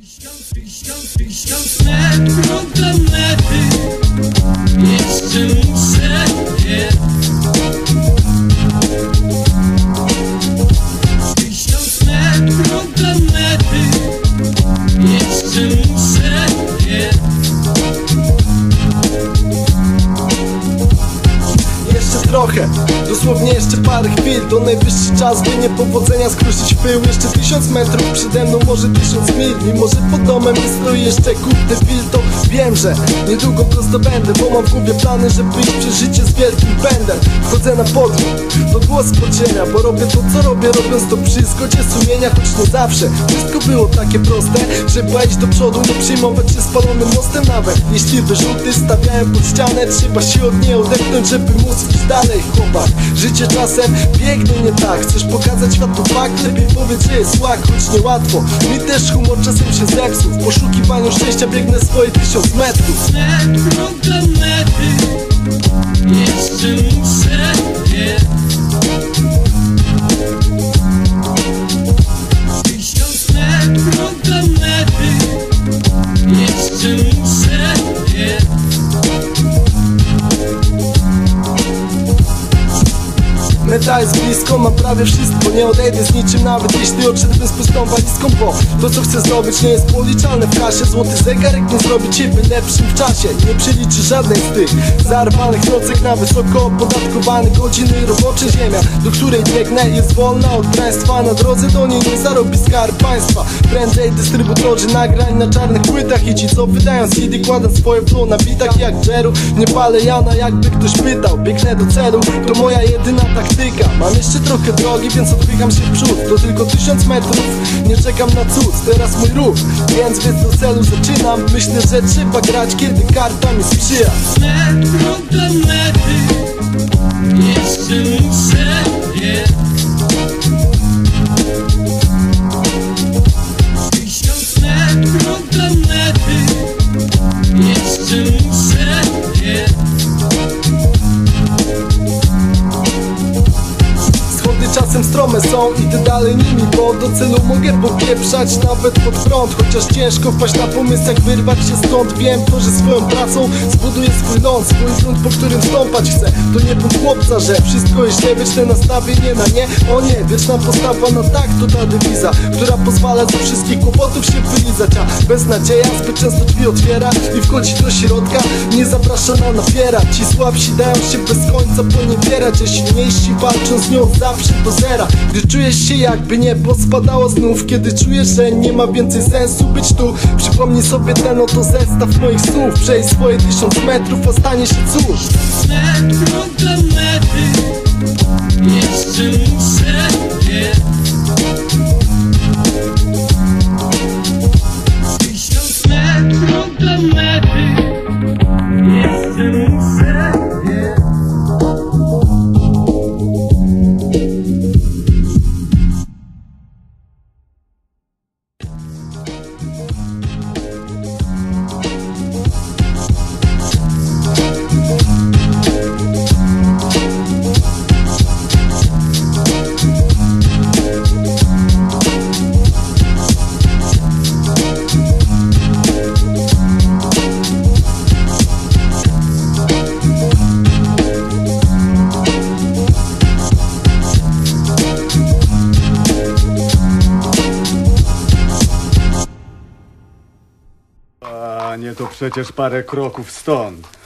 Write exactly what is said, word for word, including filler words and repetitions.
Tysiąc, tysiąc, tysiąc metrów do mety. Jeszcze muszę biec. Tysiąc metrów do mety. Jeszcze muszę biec. Jeszcze trochę, dosłownie jeszcze parę chwil. To najwyższy czas, by niepowodzenia skruszyć w pył. Jeszcze tysiąc metrów przede mną, może tysiąc mil. Mimo że pod domem nie stoi jeszcze kurde wil, to wiem, że niedługo prosto będę, bo mam w głowie plany, żeby iść przez życie z wielkim pędem. Wchodzę na podium, to głos podziemia, bo robię to co robię, robiąc to przy zgodzie sumienia. Choć nie zawsze wszystko było takie proste, żeby iść do przodu, nie przejmować się spalonym mostem. Nawet jeśli wyrzuty stawiałem pod ścianę, trzeba się od niej odepchnąć, żeby móc iść dalej. Chłopak, życie czasem biegnie nie tak. Chcesz pokazać światu fakt, lepiej powiedz, że jest łak, choć niełatwo. Mi też humor czasem się zepsuł. W poszukiwaniu szczęścia biegnę swoje tysiąc metrów. Metrów do mety. Jeszcze muszę biec. Tysiąc metrów do mety. Jeszcze muszę biec. Meta jest blisko, mam prawie wszystko. Nie odejdę z niczym, nawet jeśli odszedłbym z pustą walizką, bo to co chcę zrobić nie jest policzalne w kasie. Złoty zegarek nie zrobi ciebie lepszym w czasie. Nie przeliczy żadnej z tych zarwanych nocek na wysoko opodatkowane godziny robocze. Ziemia, do której biegnę, jest wolna od państwa. Na drodze do niej nie zarobi skarb państwa. Prędzej dystrybutorzy nagrań na czarnych płytach i ci co wydają C D kładą swoje flow na bitach jak Jeru. Nie palę Jana, jakby ktoś pytał. Biegnę do celu, to moja jedyna taktyka. Mam jeszcze trochę drogi, więc odpycham się w przód. To tylko tysiąc metrów, nie czekam na cud. Teraz mój ruch, więc więc do celu zaczynam. Myślę, że trzeba grać, kiedy karta mi sprzyja. Metrów do mety. Jeszcze muszę biec. Tysiąc metrów do mety. Jeszcze muszę biec. Czasem strome są, idę dalej nimi, bo do celu mogę popieprzać nawet pod prąd. Chociaż ciężko wpaść na pomysł, jak wyrwać się stąd. Wiem to, że swoją pracą zbuduję swój ląd, swój grunt, po którym stąpać chcę. To nie bądź chłopca, że wszystko jest źle, wieczne nastawienie na nie. O nie, wieczna postawa na tak, to ta dewiza, która pozwala ze wszystkich kłopotów się wylizać. A beznadzieja zbyt często drzwi otwiera i wchodzi do środka, nie zaprasza na napiera. Ci słabsi dają się bez końca poniewierać, a silniejsi walczą z nią zawsze do zera. Gdy czujesz się jakby niebo spadało znów, kiedy czujesz, że nie ma więcej sensu być tu, przypomnij sobie ten oto zestaw moich słów. Przejdź swoje tysiąc metrów, a stanie się cóż. Metrów do mety. Jeszcze muszę biec. Tysiąc metrów do mety. Jeszcze muszę biec. A nie, to przecież parę kroków stąd.